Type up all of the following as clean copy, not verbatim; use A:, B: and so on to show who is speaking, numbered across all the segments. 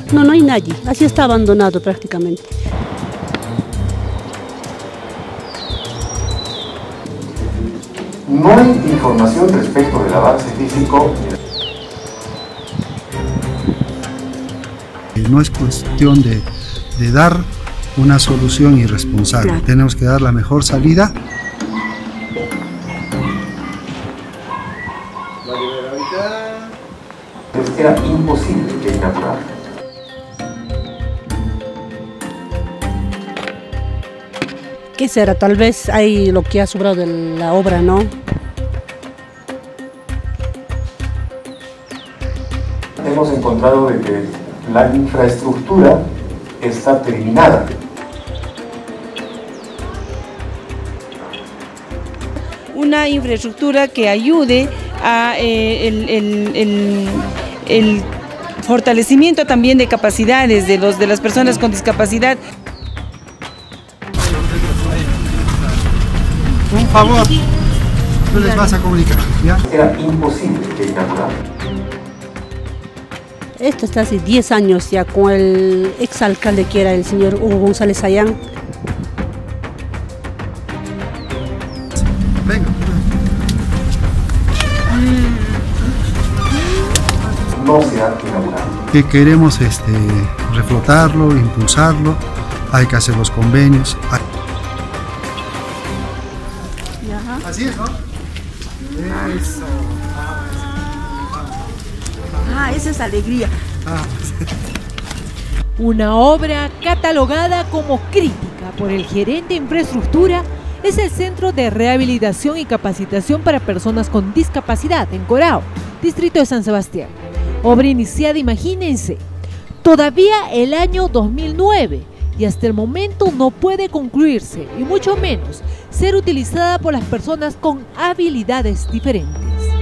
A: No, no hay nadie, así está abandonado prácticamente.
B: No hay información respecto del avance físico.
C: No es cuestión de dar una solución irresponsable. Claro. Tenemos que dar la mejor salida.
B: Era imposible que inaugurar.
A: ¿Qué será? Tal vez hay lo que ha sobrado de la obra, ¿no?
B: Hemos encontrado de que la infraestructura está terminada.
D: Una infraestructura que ayude a el fortalecimiento también de capacidades de las personas con discapacidad.
C: Un favor, tú les vas a comunicar, ¿ya?
B: Era imposible que inaugurara.
A: Esto está hace 10 años ya con el exalcalde que era el señor Hugo González Sayán.
C: Venga.
B: No se ha inaugurado.
C: Que queremos reflotarlo, impulsarlo, hay que hacer los convenios. Así es, ¿no? Eso.
E: Esa es alegría.
F: Una obra catalogada como crítica por el gerente de infraestructura es el Centro de Rehabilitación y Capacitación para Personas con Discapacidad en Corao, distrito de San Sebastián. Obra iniciada, imagínense, todavía el año 2009 y hasta el momento no puede concluirse y mucho menos ser utilizada por las personas con habilidades diferentes.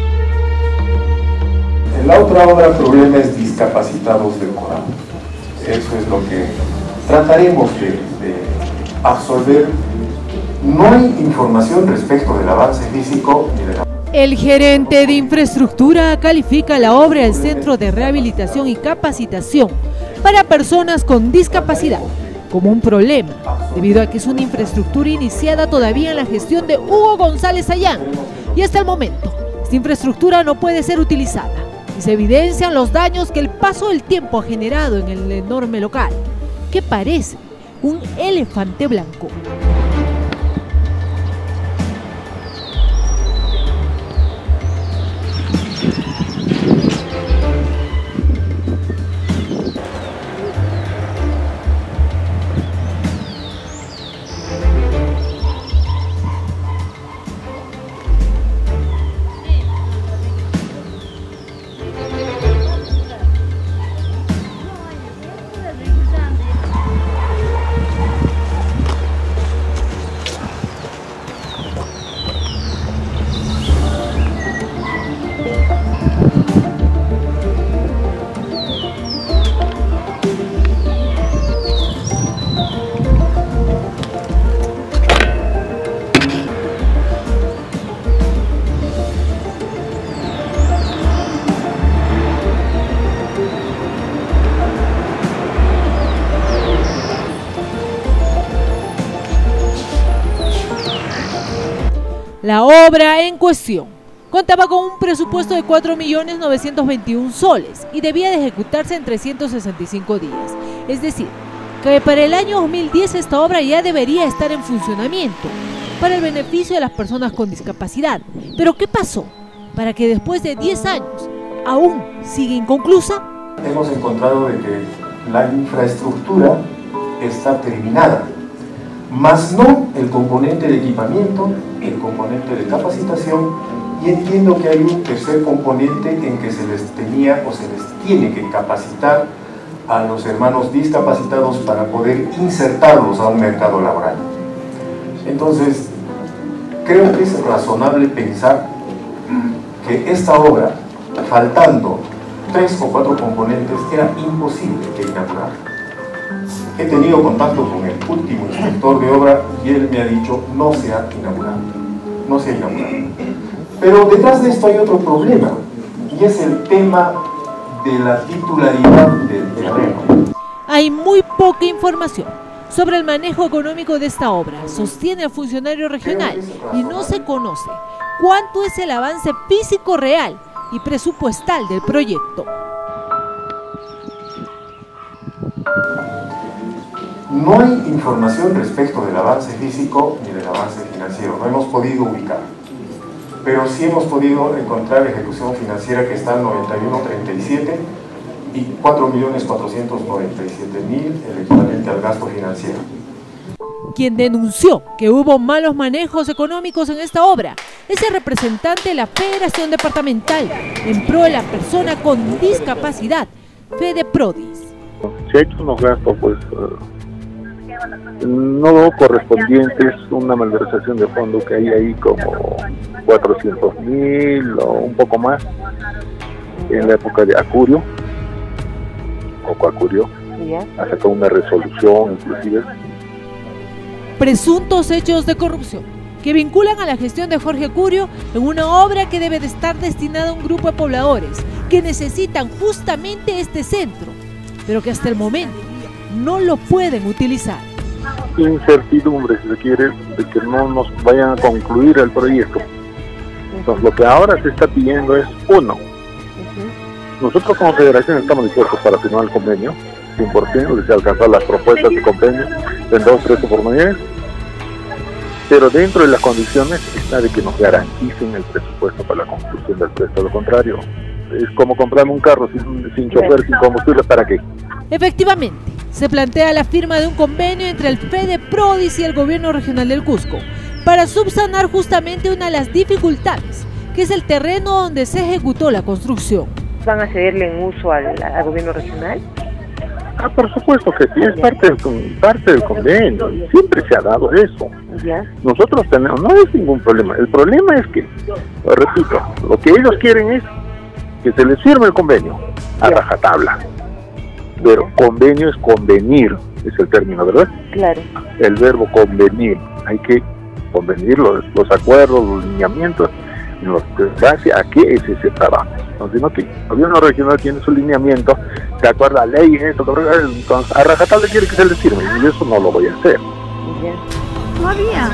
B: En la otra obra, Problemas Discapacitados del Corao. Eso es lo que trataremos de absorber. No hay información respecto del avance físico ni de la...
F: El gerente de infraestructura califica la obra del Centro de Rehabilitación y Capacitación para Personas con Discapacidad como un problema, debido a que es una infraestructura iniciada todavía en la gestión de Hugo González Sayán y hasta el momento esta infraestructura no puede ser utilizada y se evidencian los daños que el paso del tiempo ha generado en el enorme local, que parece un elefante blanco. La obra en cuestión contaba con un presupuesto de 4.921.000 soles y debía de ejecutarse en 365 días. Es decir, que para el año 2010 esta obra ya debería estar en funcionamiento para el beneficio de las personas con discapacidad. ¿Pero qué pasó para que después de 10 años aún sigue inconclusa?
B: Hemos encontrado de que la infraestructura está terminada, más no el componente de equipamiento, el componente de capacitación, y entiendo que hay un tercer componente en que se les tenía o se les tiene que capacitar a los hermanos discapacitados para poder insertarlos a un mercado laboral. Entonces, creo que es razonable pensar que esta obra, faltando 3 o 4 componentes, era imposible que inaugurara. He tenido contacto con el último inspector de obra y él me ha dicho no se ha inaugurado, no se ha inaugurado. Pero detrás de esto hay otro problema y es el tema de la titularidad del terreno.
F: Hay muy poca información sobre el manejo económico de esta obra, sostiene el funcionario regional, y no se conoce cuánto es el avance físico real y presupuestal del proyecto.
B: No hay información respecto del avance físico ni del avance financiero, no hemos podido ubicar, pero sí hemos podido encontrar ejecución financiera que está en 91.37 y 4.497.000, el equivalente al gasto financiero.
F: Quien denunció que hubo malos manejos económicos en esta obra es el representante de la Federación Departamental en pro de la persona con discapacidad, FedeProdis.
G: Se ha hecho unos gastos no correspondientes, una malversación de fondo que hay ahí como 400.000 o un poco más en la época de Acurio, ha sacado una resolución inclusive.
F: Presuntos hechos de corrupción que vinculan a la gestión de Jorge Curio en una obra que debe de estar destinada a un grupo de pobladores que necesitan justamente este centro, pero que hasta el momento no lo pueden utilizar.
G: Incertidumbre, si se quiere, de que no nos vayan a concluir el proyecto. Entonces, lo que ahora se está pidiendo es, uno, nosotros como federación estamos dispuestos para firmar el convenio, 100%, desea alcanzar las propuestas de convenio en 2 o 3 oportunidades, pero dentro de las condiciones está de que nos garanticen el presupuesto para la conclusión del proyecto. Lo contrario, es como comprar un carro sin chofer, sin combustible, ¿para qué?
F: Efectivamente, se plantea la firma de un convenio entre el FedeProdis y el gobierno regional del Cusco para subsanar justamente una de las dificultades, que es el terreno donde se ejecutó la construcción.
H: ¿Van a cederle en uso al gobierno regional?
G: Por supuesto que sí, es parte del convenio, siempre se ha dado eso.
H: ¿Ya?
G: Nosotros tenemos, no es ningún problema, el problema es que, repito, lo que ellos quieren es que se les firme el convenio a rajatabla, pero convenio es convenir, es el término, ¿verdad?
H: Claro.
G: El verbo convenir, hay que convenir los acuerdos, los lineamientos, en lo que base a qué es ese trabajo. Entonces, no, que el gobierno regional tiene su lineamiento, de acuerdo a la ley, entonces a rajatabla quiere que se les firme, y eso no lo voy a hacer.
H: Ya.
E: No había.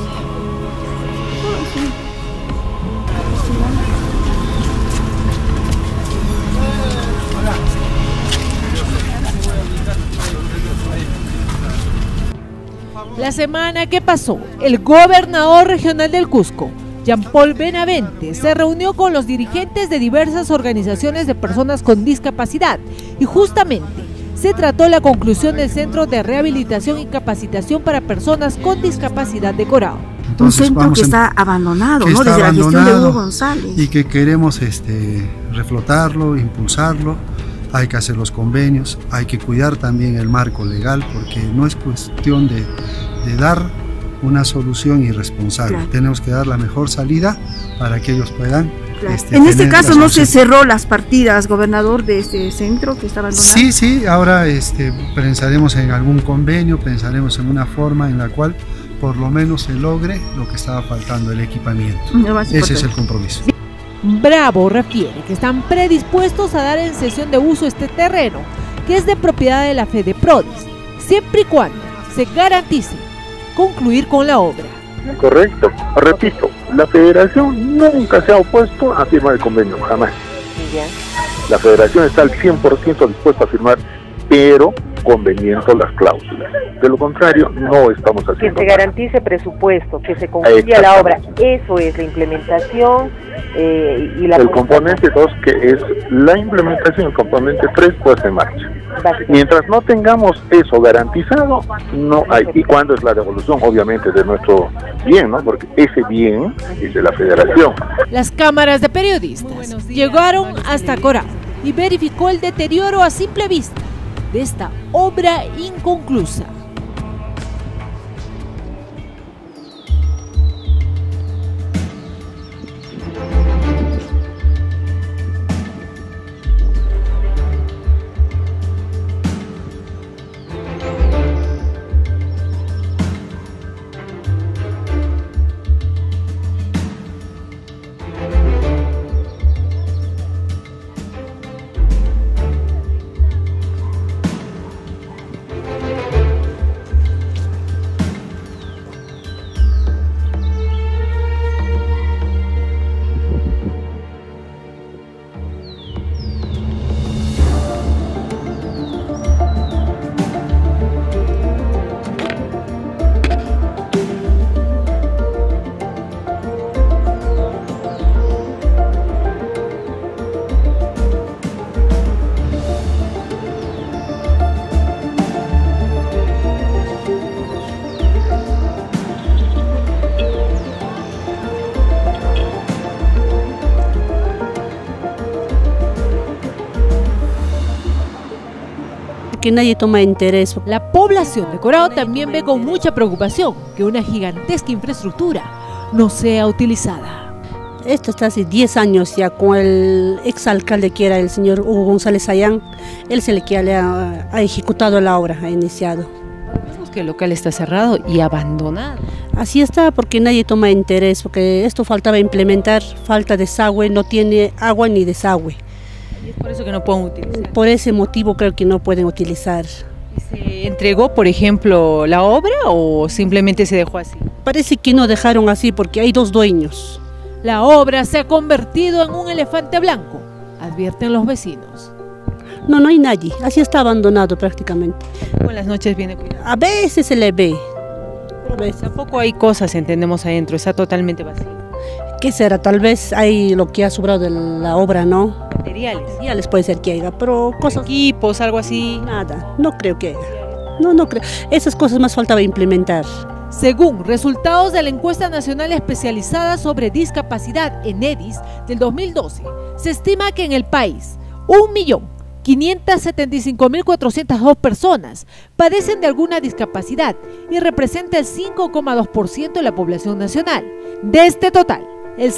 F: La semana que pasó, el gobernador regional del Cusco, Jean Paul Benavente, se reunió con los dirigentes de diversas organizaciones de personas con discapacidad y justamente se trató la conclusión del Centro de Rehabilitación y Capacitación para Personas con Discapacidad de Corao.
E: Entonces, un centro que está abandonado, ¿no? Desde la gestión de Hugo González.
C: Y que queremos reflotarlo, impulsarlo. Hay que hacer los convenios, hay que cuidar también el marco legal, porque no es cuestión de dar una solución irresponsable. Claro. Tenemos que dar la mejor salida para que ellos puedan.
E: Claro. En este caso no se cerró las partidas, gobernador, de este centro que está abandonado.
C: Sí, ahora pensaremos en algún convenio, pensaremos en una forma en la cual por lo menos se logre lo que estaba faltando, el equipamiento. Ese es el compromiso.
F: Bravo refiere que están predispuestos a dar en cesión de uso este terreno, que es de propiedad de la FedeProdis, siempre y cuando se garantice concluir con la obra.
G: Correcto, repito, la federación nunca se ha opuesto a firmar el convenio, jamás. La federación está al 100% dispuesta a firmar, pero conveniendo las cláusulas. De lo contrario, no estamos haciendo.
H: Que se garantice presupuesto, que se concluya la obra. Eso es la implementación y la...
G: El componente 2, que es la implementación, el componente 3, puesta en marcha. Mientras no tengamos eso garantizado, no hay. ¿Y cuándo es la devolución? Obviamente de nuestro bien, ¿no? Porque ese bien es de la federación.
F: Las cámaras de periodistas llegaron hasta Corao y verificó el deterioro a simple vista de esta obra inconclusa.
A: porque nadie toma interés.
F: La población de Corao también ve con mucha preocupación que una gigantesca infraestructura no sea utilizada.
A: Esto está hace 10 años ya con el exalcalde que era el señor Hugo González Sayán. Él es el que ha ejecutado la obra, ha iniciado.
F: Vemos que el local está cerrado y abandonado.
A: Así está porque nadie toma interés, porque esto faltaba implementar, falta desagüe, no tiene agua ni desagüe.
F: Y es por eso que no pueden utilizar.
A: Por ese motivo creo que no pueden utilizar.
F: ¿Se entregó, por ejemplo, la obra o simplemente se dejó así?
A: Parece que no dejaron así porque hay 2 dueños.
F: La obra se ha convertido en un elefante blanco, advierten los vecinos.
A: No hay nadie, así está abandonado prácticamente.
F: Con las noches viene cuidado.
A: A veces se le ve.
F: Tampoco hay cosas, entendemos, adentro, está totalmente vacío.
A: ¿Qué será? Tal vez hay lo que ha sobrado de la obra, ¿no?
F: Materiales.
A: Ya les puede ser que haya, pero cosas...
F: Equipos, algo así.
A: Nada, no creo que haya. No creo. Esas cosas más faltaba implementar.
F: Según resultados de la encuesta nacional especializada sobre discapacidad en EDIS del 2012, se estima que en el país 1.575.402 personas padecen de alguna discapacidad y representa el 5,2% de la población nacional. De este total, el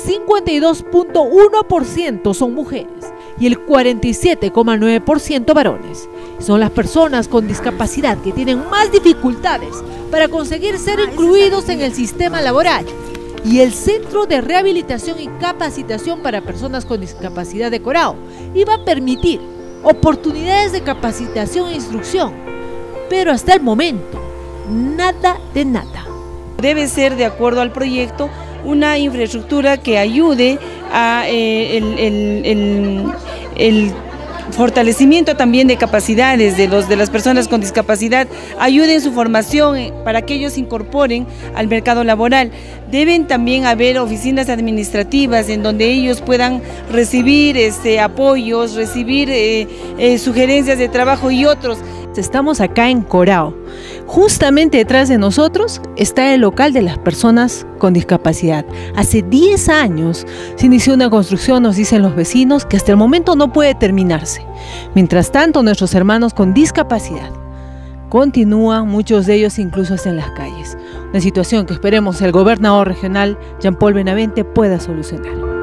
F: 52,1% son mujeres y el 47,9% varones. Son las personas con discapacidad que tienen más dificultades para conseguir ser incluidos en el sistema laboral. Y el Centro de Rehabilitación y Capacitación para Personas con Discapacidad de Corao iba a permitir oportunidades de capacitación e instrucción, pero hasta el momento, nada de nada.
D: Debe ser, de acuerdo al proyecto, una infraestructura que ayude a el fortalecimiento también de capacidades de las personas con discapacidad, ayude en su formación para que ellos se incorporen al mercado laboral. Deben también haber oficinas administrativas en donde ellos puedan recibir apoyos, recibir sugerencias de trabajo y otros.
F: Estamos acá en Corao. Justamente detrás de nosotros está el local de las personas con discapacidad. Hace 10 años se inició una construcción, nos dicen los vecinos, que hasta el momento no puede terminarse. Mientras tanto, nuestros hermanos con discapacidad continúan, muchos de ellos incluso hasta en las calles. Una situación que esperemos el gobernador regional, Jean Paul Benavente, pueda solucionar.